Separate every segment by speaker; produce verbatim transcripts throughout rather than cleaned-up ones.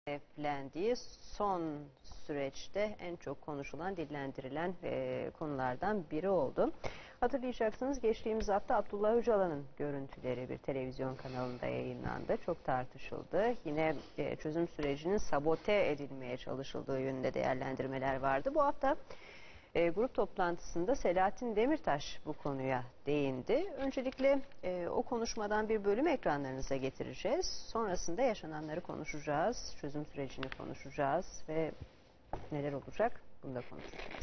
Speaker 1: hedeflendiği son süreçte en çok konuşulan, dillendirilen e, konulardan biri oldu. Hatırlayacaksınız, geçtiğimiz hafta Abdullah Öcalan'ın görüntüleri bir televizyon kanalında yayınlandı. Çok tartışıldı. Yine e, çözüm sürecinin sabote edilmeye çalışıldığı yönünde değerlendirmeler vardı. Bu hafta E, grup toplantısında Selahattin Demirtaş bu konuya değindi. Öncelikle e, o konuşmadan bir bölüm ekranlarınıza getireceğiz. Sonrasında yaşananları konuşacağız, çözüm sürecini konuşacağız ve neler olacak bunu da konuşacağız.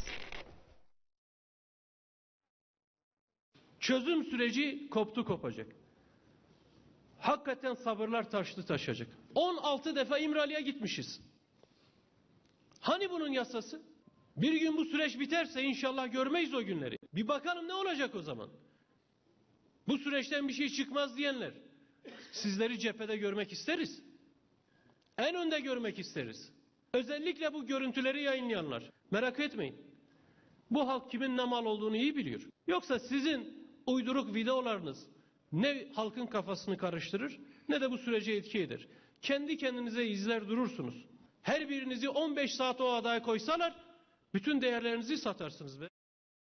Speaker 2: Çözüm süreci koptu kopacak. Hakikaten sabırlar taştı taşacak. on altı defa İmralı'ya gitmişiz. Hani bunun yasası? Bir gün bu süreç biterse inşallah görmeyiz o günleri. Bir bakalım ne olacak o zaman. Bu süreçten bir şey çıkmaz diyenler, sizleri cephede görmek isteriz. En önde görmek isteriz. Özellikle bu görüntüleri yayınlayanlar. Merak etmeyin. Bu halk kimin ne mal olduğunu iyi biliyor. Yoksa sizin uyduruk videolarınız ne halkın kafasını karıştırır ne de bu sürece etki eder. Kendi kendinize izler durursunuz. Her birinizi on beş saat o adaya koysalar bütün değerlerinizi satarsınız be.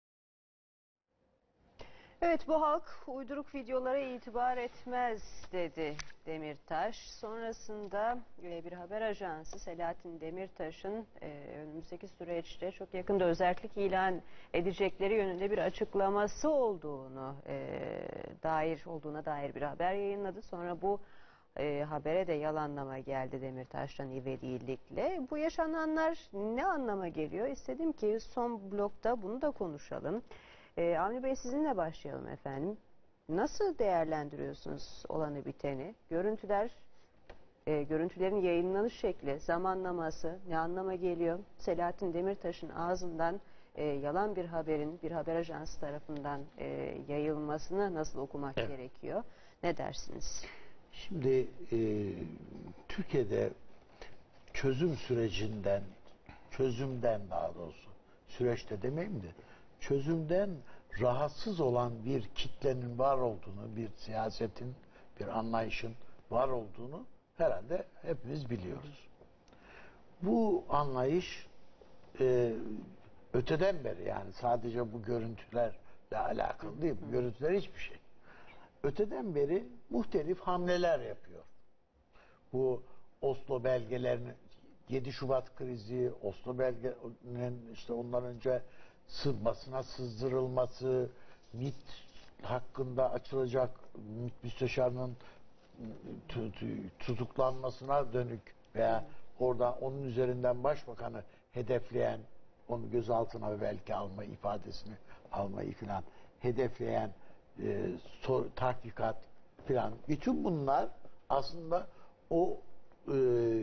Speaker 1: Evet, bu halk uyduruk videolara itibar etmez dedi Demirtaş. Sonrasında bir haber ajansı Selahattin Demirtaş'ın önümüzdeki süreçte çok yakında özellik ilan edecekleri yönünde bir açıklaması olduğunu dair olduğuna dair bir haber yayınladı. Sonra bu E, habere de yalanlama geldi Demirtaş'tan ivedilikle. Bu yaşananlar ne anlama geliyor? İstedim ki son blokta bunu da konuşalım. E, Avni Bey, sizinle başlayalım efendim. Nasıl değerlendiriyorsunuz olanı biteni? Görüntüler, e, görüntülerin yayınlanış şekli, zamanlaması ne anlama geliyor? Selahattin Demirtaş'ın ağzından e, yalan bir haberin bir haber ajansı tarafından e, yayılmasını nasıl okumak evet. gerekiyor? Ne dersiniz?
Speaker 3: Şimdi e, Türkiye'de çözüm sürecinden, çözümden daha doğrusu, süreçte demeyeyim de, çözümden rahatsız olan bir kitlenin var olduğunu, bir siyasetin, bir anlayışın var olduğunu herhalde hepimiz biliyoruz. Bu anlayış e, öteden beri, yani sadece bu görüntülerle alakalı değil, bu görüntüler hiçbir şey. Öteden beri muhtelif hamleler yapıyor. Bu Oslo belgelerinin, yedi Şubat krizi, Oslo belgelerinin işte ondan önce basına sızdırılması, MİT hakkında açılacak MİT müsteşarının tutuklanmasına dönük veya orada onun üzerinden başbakanı hedefleyen, onu gözaltına belki alma ifadesini almayı filan hedefleyen E, sor, tahkikat filan, bütün bunlar aslında o e,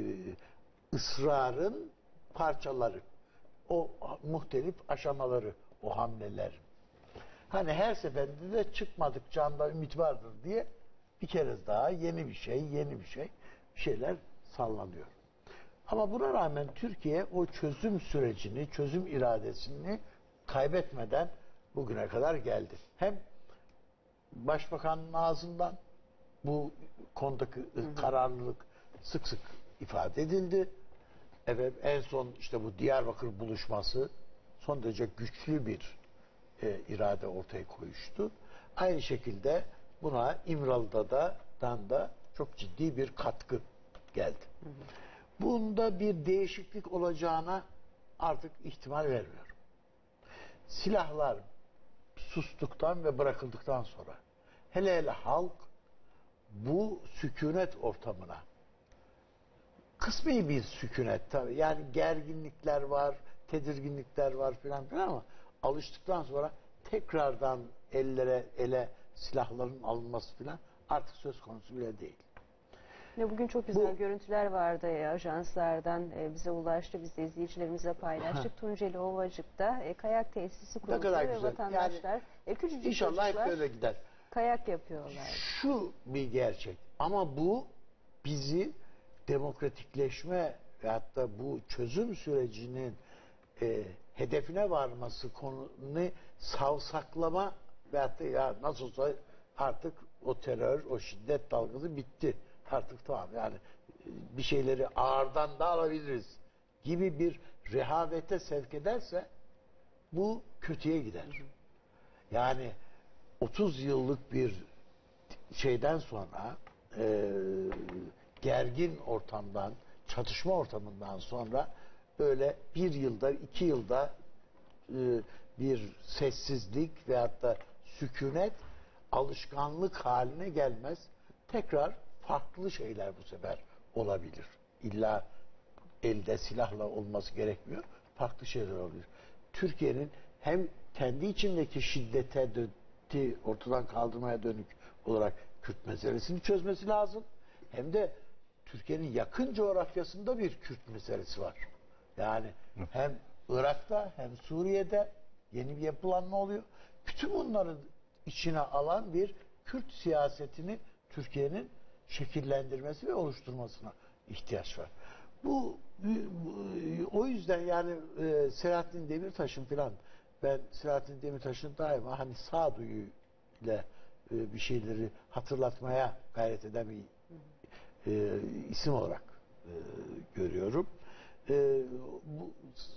Speaker 3: ısrarın parçaları, o muhtelif aşamaları, o hamleler. Hani her seferinde de çıkmadık canda ümit vardır diye bir kere daha yeni bir şey, yeni bir şey, bir şeyler sallanıyor. Ama buna rağmen Türkiye o çözüm sürecini, çözüm iradesini kaybetmeden bugüne kadar geldi. Hem Başbakanın ağzından bu konudaki hı hı. kararlılık sık sık ifade edildi. Evet, en son işte bu Diyarbakır buluşması son derece güçlü bir e, irade ortaya koyuştu. Aynı şekilde buna İmralı'da da, dan da çok ciddi bir katkı geldi. Hı hı. Bunda bir değişiklik olacağına artık ihtimal vermiyorum. Silahlar sustuktan ve bırakıldıktan sonra hele hele halk bu sükunet ortamına, kısmi bir sükunet tabii, yani gerginlikler var, tedirginlikler var filan filan, ama alıştıktan sonra tekrardan ellere ele silahların alınması filan artık söz konusu bile değil.
Speaker 1: Ve bugün çok güzel Bu, görüntüler vardı e, ajanslardan e, bize ulaştı, biz de izleyicilerimize paylaştık. Tunceli Ovacık'ta e, kayak tesisi kuruldu ve güzel. Vatandaşlar yani, e, küçücük
Speaker 3: İnşallah hep böyle gider.
Speaker 1: Kayak yapıyorlar.
Speaker 3: Şu bir gerçek, ama bu bizi demokratikleşme ve hatta bu çözüm sürecinin e, hedefine varması konunu savsaklama ve hatta ya nasıl olsa artık o terör, o şiddet dalgası bitti. Artık tamam, yani bir şeyleri ağırdan da alabiliriz gibi bir rehavete sevk ederse bu kötüye gider. Yani otuz yıllık bir şeyden sonra e, gergin ortamdan, çatışma ortamından sonra böyle bir yılda, iki yılda e, bir sessizlik veyahut da sükunet alışkanlık haline gelmez. Tekrar farklı şeyler bu sefer olabilir. İlla elde silahla olması gerekmiyor. Farklı şeyler olabilir. Türkiye'nin hem kendi içindeki şiddete dönüp ortadan kaldırmaya dönük olarak Kürt meselesini çözmesi lazım. Hem de Türkiye'nin yakın coğrafyasında bir Kürt meselesi var. Yani hem Irak'ta hem Suriye'de yeni bir yapılanma oluyor. Bütün bunları içine alan bir Kürt siyasetini Türkiye'nin şekillendirmesi ve oluşturmasına ihtiyaç var. Bu, bu o yüzden yani e, Selahattin Demirtaş'ın filan, ben Selahattin Demirtaş'ın daima hani sağduyu ile e, bir şeyleri hatırlatmaya gayret eden bir e, isim olarak e, görüyorum. E, bu,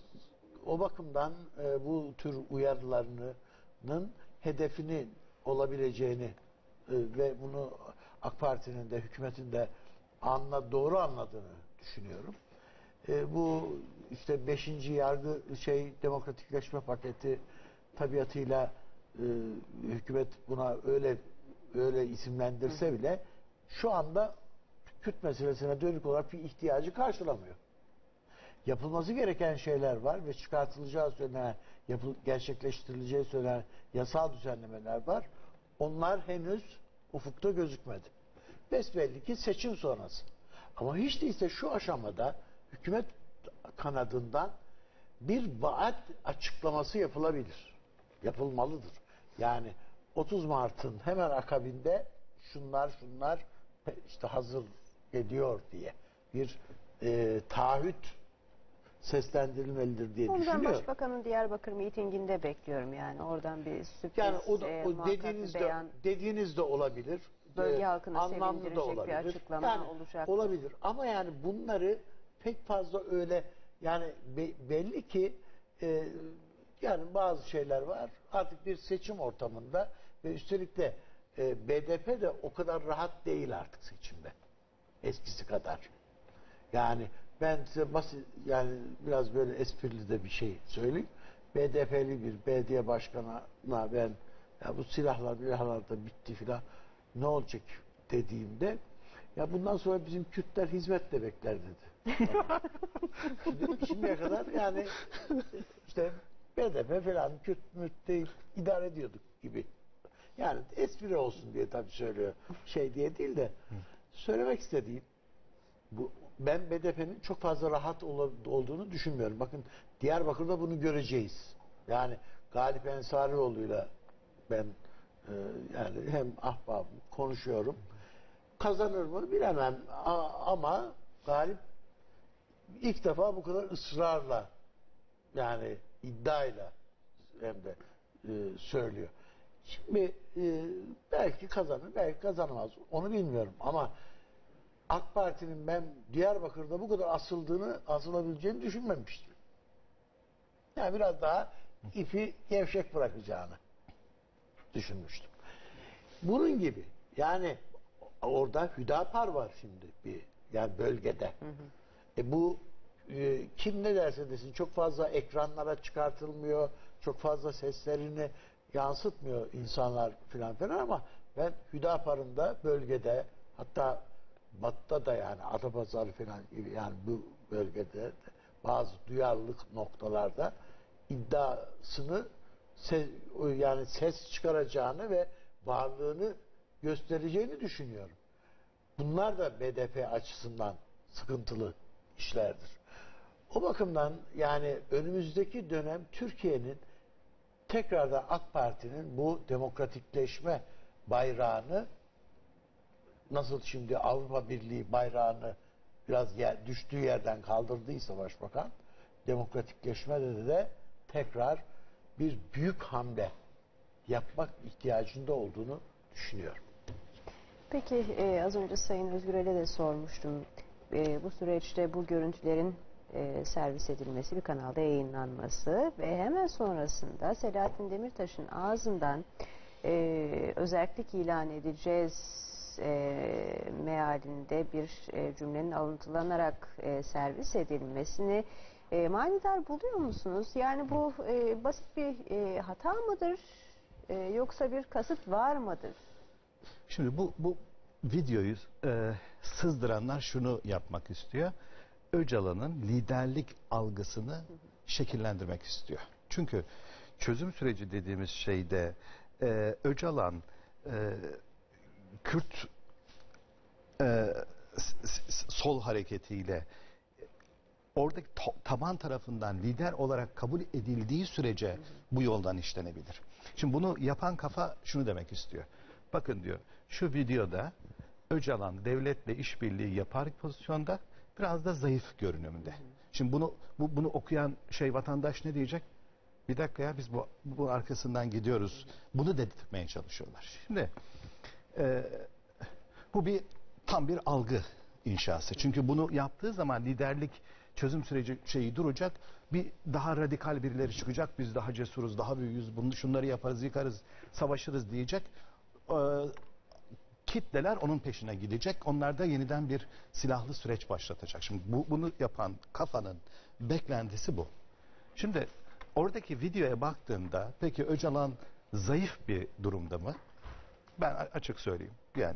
Speaker 3: o bakımdan e, bu tür uyarılarının hedefini olabileceğini e, ve bunu AK Parti'nin de hükümetin de anla, doğru anladığını düşünüyorum. E, bu işte beşinci yargı şey demokratikleşme paketi tabiatıyla e, hükümet buna öyle öyle isimlendirse bile şu anda Kürt meselesine dönük olarak bir ihtiyacı karşılamıyor. Yapılması gereken şeyler var ve çıkartılacağı söylenen, yapıl, gerçekleştirileceği söylenen yasal düzenlemeler var. Onlar henüz ufukta gözükmedi. Besbelli ki seçim sonrası. Ama hiç değilse şu aşamada hükümet kanadından bir vaat açıklaması yapılabilir. Yapılmalıdır. Yani otuz Mart'ın hemen akabinde şunlar şunlar işte hazır ediyor diye bir e, taahhüt seslendirilmelidir diye
Speaker 1: Ondan
Speaker 3: düşünüyorum.
Speaker 1: Başbakanın Diyarbakır mitinginde bekliyorum yani. Oradan bir sürpriz,
Speaker 3: Yani o da
Speaker 1: e,
Speaker 3: o dediğiniz de
Speaker 1: beyan,
Speaker 3: dediğiniz de olabilir.
Speaker 1: bölge
Speaker 3: Ee,
Speaker 1: halkını
Speaker 3: anlamlı da
Speaker 1: sevindirecek bir
Speaker 3: olabilir.
Speaker 1: açıklama
Speaker 3: Yani
Speaker 1: olacak.
Speaker 3: olabilir ama yani bunları pek fazla öyle yani be- belli ki e, yani bazı şeyler var. Artık bir seçim ortamında ve üstelik de e, B D P de o kadar rahat değil artık seçimde. Eskisi kadar. Yani ben size basit yani biraz böyle esprili de bir şey söyleyeyim. B D P'li bir belediye başkanına ben ya bu silahlar silahlar da bitti filan ne olacak dediğimde ya bundan sonra bizim Kürtler hizmet de bekler dedi. Şimdi, şimdiye kadar yani işte B D P falan Kürt mürt değil idare ediyorduk gibi. Yani espri olsun diye tabii söylüyor. Şey diye değil de söylemek istediğim bu ben B D P'nin çok fazla rahat olduğunu düşünmüyorum. Bakın Diyarbakır'da bunu göreceğiz. Yani Galip Ensarioğlu'yla ben e, yani hem ahbabım konuşuyorum. Kazanır mı bilemem A ama Galip ilk defa bu kadar ısrarla yani iddiayla hem de e, söylüyor. Şimdi e, belki kazanır, belki kazanamaz. Onu bilmiyorum ama AK Parti'nin ben Diyarbakır'da bu kadar asıldığını, asılabileceğini düşünmemiştim. Yani biraz daha ipi gevşek bırakacağını düşünmüştüm. Bunun gibi yani orada Hüdapar var şimdi bir yani bölgede. Hı hı. E bu e, kim ne derse desin çok fazla ekranlara çıkartılmıyor, çok fazla seslerini yansıtmıyor insanlar filan filan ama ben Hüdapar'ın da bölgede hatta Batı'da da yani Adapazarı falan gibi yani bu bölgede bazı duyarlılık noktalarda iddiasını ses, yani ses çıkaracağını ve varlığını göstereceğini düşünüyorum. Bunlar da B D P açısından sıkıntılı işlerdir. O bakımdan yani önümüzdeki dönem Türkiye'nin tekrardan AK Parti'nin bu demokratikleşme bayrağını nasıl şimdi Avrupa Birliği bayrağını biraz yer, düştüğü yerden kaldırdıysa Başbakan, demokratikleşmede de tekrar bir büyük hamle yapmak ihtiyacında olduğunu düşünüyorum.
Speaker 1: Peki e, az önce Sayın Özgürel'e de sormuştum. e, bu süreçte bu görüntülerin e, servis edilmesi, bir kanalda yayınlanması ve hemen sonrasında Selahattin Demirtaş'ın ağzından e, özellik ilan edeceğiz e, mealinde bir e, cümlenin alıntılanarak e, servis edilmesini e, manidar buluyor musunuz? Yani bu e, basit bir e, hata mıdır e, yoksa bir kasıt var mıdır?
Speaker 4: Şimdi bu bu videoyu e, sızdıranlar şunu yapmak istiyor. Öcalan'ın liderlik algısını şekillendirmek istiyor. Çünkü çözüm süreci dediğimiz şeyde e, Öcalan e, Kürt e, sol hareketiyle oradaki taban tarafından lider olarak kabul edildiği sürece bu yoldan işlenebilir. Şimdi bunu yapan kafa şunu demek istiyor. Bakın diyor, şu videoda Öcalan devletle işbirliği yapar pozisyonda, biraz da zayıf görünümde. Şimdi bunu bu, bunu okuyan şey vatandaş ne diyecek? Bir dakika ya, biz bu, bu arkasından gidiyoruz. Bunu dedirtmeye çalışıyorlar. Şimdi e, bu bir tam bir algı inşası. Çünkü bunu yaptığı zaman liderlik çözüm süreci şeyi duracak. Bir daha radikal birileri çıkacak. Biz daha cesuruz, daha büyüğüz. Bunu şunları yaparız, yıkarız, savaşırız diyecek. Ee, kitleler onun peşine gidecek. Onlar da yeniden bir silahlı süreç başlatacak. Şimdi bu, bunu yapan kafanın beklentisi bu. Şimdi oradaki videoya baktığında peki Öcalan zayıf bir durumda mı? Ben açık söyleyeyim. Yani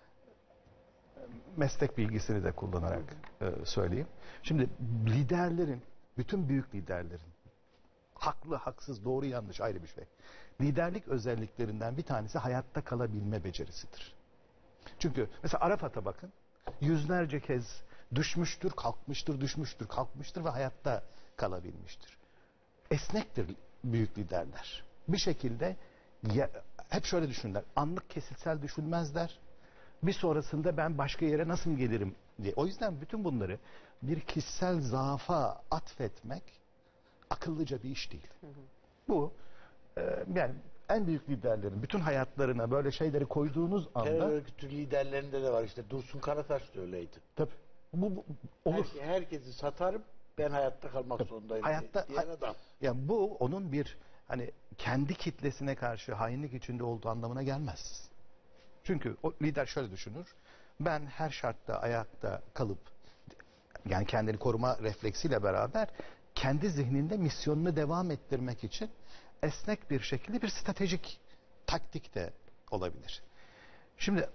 Speaker 4: meslek bilgisini de kullanarak e, söyleyeyim. Şimdi liderlerin, bütün büyük liderlerin, haklı, haksız, doğru, yanlış ayrı bir şey. Liderlik özelliklerinden bir tanesi hayatta kalabilme becerisidir. Çünkü mesela Arafat'a bakın, yüzlerce kez düşmüştür, kalkmıştır, düşmüştür, kalkmıştır ve hayatta kalabilmiştir. Esnektir büyük liderler. Bir şekilde ya, hep şöyle düşünürler, anlık kesitsel düşünmezler. Bir sonrasında ben başka yere nasıl gelirim diye. O yüzden bütün bunları bir kişisel zaafa atfetmek akıllıca bir iş değil. Hı hı. Bu e, yani en büyük liderlerin bütün hayatlarına böyle şeyleri koyduğunuz anda...
Speaker 3: Terör örgütü liderlerinde de var işte. Dursun Karataş da öyleydi.
Speaker 4: Tabii. Bu, bu olur.
Speaker 3: Her, herkesi satarım, ben hayatta kalmak tabii zorundayım
Speaker 4: hayatta,
Speaker 3: diyen adam.
Speaker 4: Yani bu onun bir hani kendi kitlesine karşı hainlik içinde olduğu anlamına gelmez. Çünkü o lider şöyle düşünür. Ben her şartta ayakta kalıp yani kendini koruma refleksiyle beraber kendi zihninde misyonunu devam ettirmek için esnek bir şekilde bir stratejik taktik de olabilir. Şimdi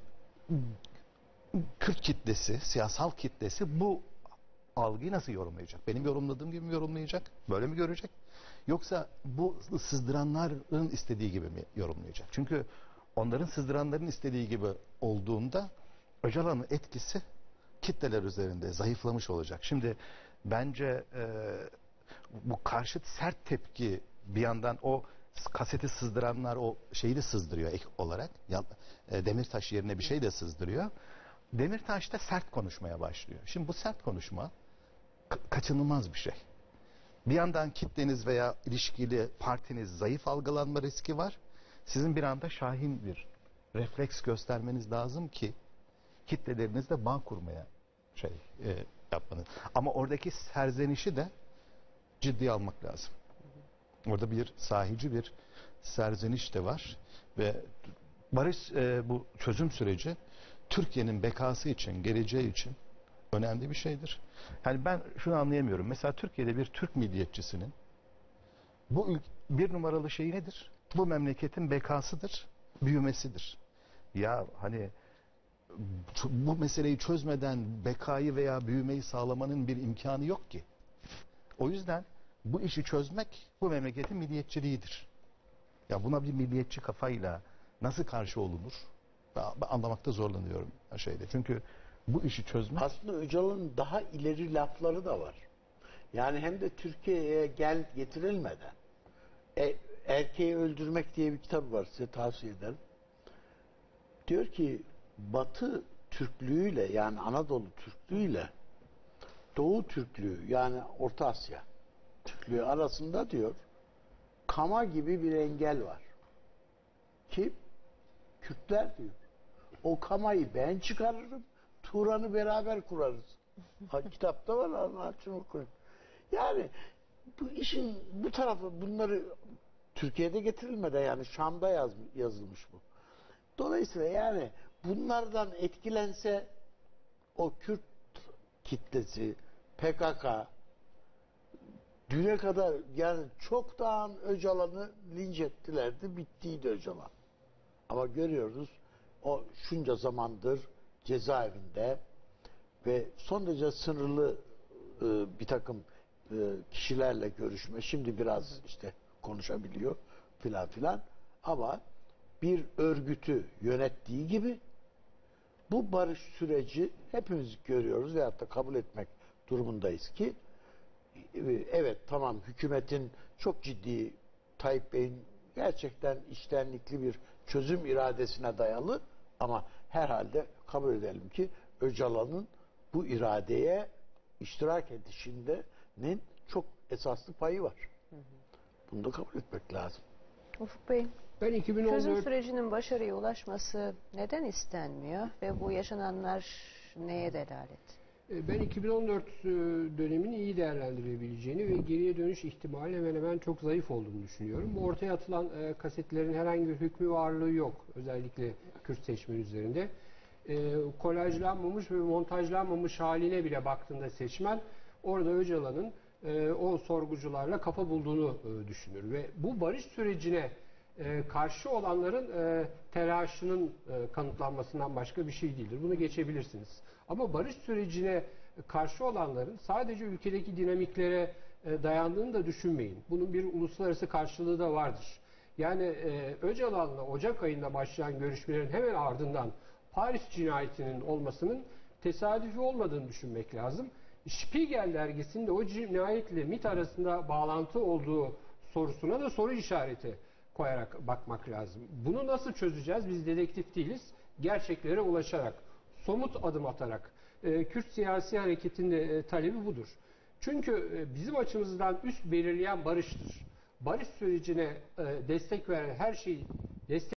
Speaker 4: Kürt kitlesi, siyasal kitlesi bu algıyı nasıl yorumlayacak? Benim yorumladığım gibi mi yorumlayacak? Böyle mi görecek? Yoksa bu sızdıranların istediği gibi mi yorumlayacak? Çünkü onların sızdıranların istediği gibi olduğunda Öcalan'ın etkisi kitleler üzerinde zayıflamış olacak. Şimdi bence e, bu karşıt sert tepki bir yandan o kaseti sızdıranlar o şeyi de sızdırıyor ek olarak. Ya, e, Demirtaş yerine bir şey de sızdırıyor. Demirtaş da sert konuşmaya başlıyor. Şimdi bu sert konuşma kaçınılmaz bir şey. Bir yandan kitleniz veya ilişkili partiniz zayıf algılanma riski var. Sizin bir anda şahin bir refleks göstermeniz lazım ki kitlelerinizle bağ kurmaya şey e, yapmanız. Ama oradaki serzenişi de ciddiye almak lazım. Orada bir sahici bir serzeniş de var ve barış e, bu çözüm süreci Türkiye'nin bekası için, geleceği için önemli bir şeydir. Yani ben şunu anlayamıyorum. Mesela Türkiye'de bir Türk milliyetçisinin bu bir numaralı şey nedir? Bu memleketin bekasıdır, büyümesidir. Ya hani bu meseleyi çözmeden bekayı veya büyümeyi sağlamanın bir imkanı yok ki. O yüzden bu işi çözmek bu memleketin milliyetçiliğidir. Ya buna bir milliyetçi kafayla nasıl karşı olunur? Ben anlamakta zorlanıyorum şeyde. Çünkü bu işi çözmek...
Speaker 3: Aslında Öcalan'ın daha ileri lafları da var. Yani hem de Türkiye'ye gel getirilmeden e, Erkeği Öldürmek diye bir kitap var, size tavsiye ederim. Diyor ki Batı Türklüğüyle yani Anadolu Türklüğüyle Doğu Türklüğü yani Orta Asya Türklüğü arasında diyor kama gibi bir engel var. Kim? Kürtler diyor. O kamayı ben çıkarırım, Turan'ı beraber kurarız. Ha, kitapta var, açın okuyun. Yani bu işin bu tarafı, bunları Türkiye'de getirilmeden, yani Şam'da yaz, yazılmış bu. Dolayısıyla yani bunlardan etkilense o Kürt kitlesi, P K K düne kadar yani çoktan Öcalan'ı linç ettilerdi, bittiydi Öcalan. Ama görüyoruz o şunca zamandır cezaevinde ve son derece sınırlı e, bir takım e, kişilerle görüşme. Şimdi biraz işte konuşabiliyor filan filan, ama bir örgütü yönettiği gibi bu barış süreci hepimiz görüyoruz veyahut da kabul etmek durumundayız ki evet, tamam, hükümetin çok ciddi, Tayyip Bey'in gerçekten içtenlikli bir çözüm iradesine dayalı, ama herhalde kabul edelim ki Öcalan'ın bu iradeye iştirak edişinin çok esaslı payı var. Bunu da kabul etmek lazım.
Speaker 1: Ufuk Bey,
Speaker 5: Ben iki bin on dört
Speaker 1: çözüm sürecinin başarıya ulaşması neden istenmiyor ve bu yaşananlar neye delalet?
Speaker 5: ben iki bin on dört dönemini iyi değerlendirebileceğini ve geriye dönüş ihtimali hemen hemen çok zayıf olduğunu düşünüyorum. Bu ortaya atılan kasetlerin herhangi bir hükmü varlığı yok. Özellikle Kürt seçmen üzerinde. Kolajlanmamış ve montajlanmamış haline bile baktığında seçmen orada Öcalan'ın o sorgucularla kafa bulduğunu düşünür. Ve bu barış sürecine karşı olanların telaşının kanıtlanmasından başka bir şey değildir. Bunu geçebilirsiniz. Ama barış sürecine karşı olanların sadece ülkedeki dinamiklere dayandığını da düşünmeyin. Bunun bir uluslararası karşılığı da vardır. Yani Öcalan'la Ocak ayında başlayan görüşmelerin hemen ardından Paris cinayetinin olmasının tesadüfi olmadığını düşünmek lazım. Spiegel dergisinde o cinayetle MİT arasında bağlantı olduğu sorusuna da soru işareti koyarak bakmak lazım. Bunu nasıl çözeceğiz? Biz dedektif değiliz. Gerçeklere ulaşarak, somut adım atarak. E, Kürt siyasi hareketinin e, talebi budur. Çünkü e, bizim açımızdan üst belirleyen barıştır. Barış sürecine e, destek veren her şeyi destek